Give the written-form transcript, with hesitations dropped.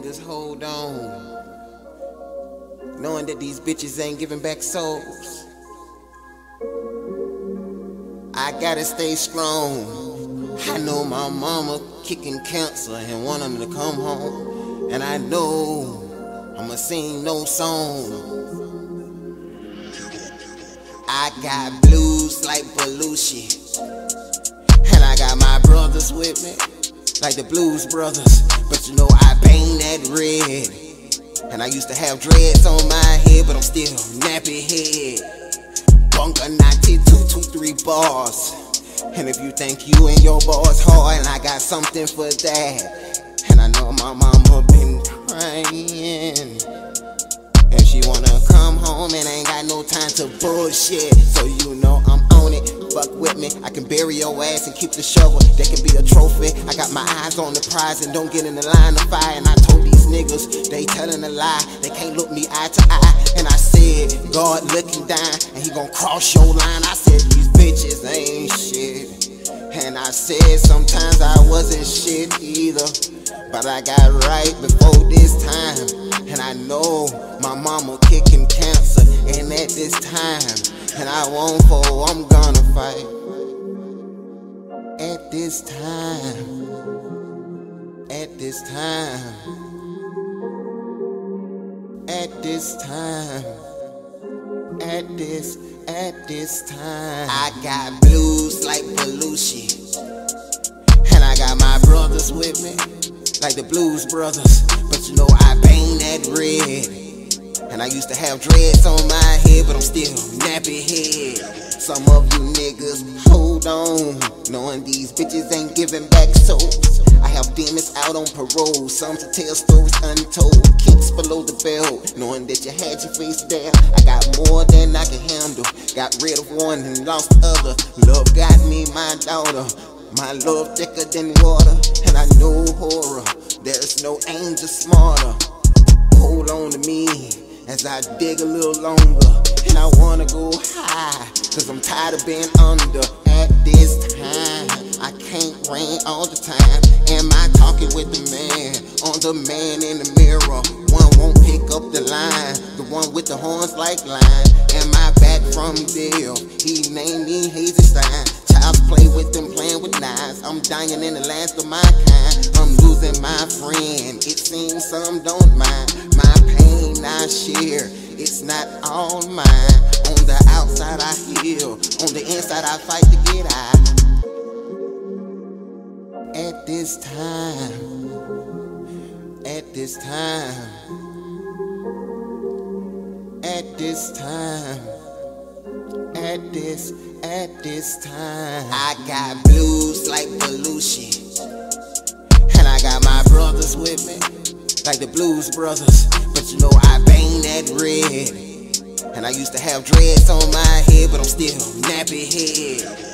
niggas hold on, knowing that these bitches ain't giving back souls. I gotta stay strong. I know my mama kicking cancer and want them to come home, and I know I'ma sing no song. I got blues like Belushi, and I got my brothers with me, like the Blues Brothers. But you know I paint that red, and I used to have dreads on my head, but I'm still nappy head. Bunker 9223 bars, and if you think you and your boss hard, and I got something for that. And I know my mama been crying, and she wanna come home and ain't got no time to bullshit. So you know I'm on it, fuck with me. I can bury your ass and keep the shovel, that can be a trophy. I got my eyes on the prize and don't get in the line of fire. And I told these niggas, they telling a lie, they can't look me eye to eye. And I said, God looking down, and he gon' cross your line. I said, these bitches ain't shit. And I said, sometimes I wasn't shit either, but I got right before this time. And I know my mama kicking cancer, and at this time, and I won't fall, I'm gonna fight. At this time, at this time, at this time, at this time. I got blues like Belushi, and I got my brothers with me, like the Blues Brothers. But you know I paint that red, and I used to have dreads on my head, but I'm still nappy head. Some of you niggas hold on, knowing these bitches ain't giving back souls. I have demons out on parole, some to tell stories untold. Kicks below the belt, knowing that you had your face down. I got more than I can handle, got rid of one and lost the other. Love got me my daughter, my love thicker than water, and I know horror, there's no angel smarter. Hold on to me as I dig a little longer, and I wanna go high, cause I'm tired of being under. At this time, I can't rain all the time. Am I talking with the man, on the man in the mirror? One won't pick up the line, the one with the horns like line. Am I back from Dale? He named me Hazelstein. Child's play with them, playing with knives. I'm dying in the last of my kind. I'm losing my friend, it seems some don't mind. My pain I share, it's not all mine. On the outside I heal, on the inside I fight to get out. At this time, at this time, at this time, at this time. I got blues like Belushi, and I got my brothers with me, like the Blues Brothers. But you know I paint that red, and I used to have dreads on my head, but I'm still nappy head.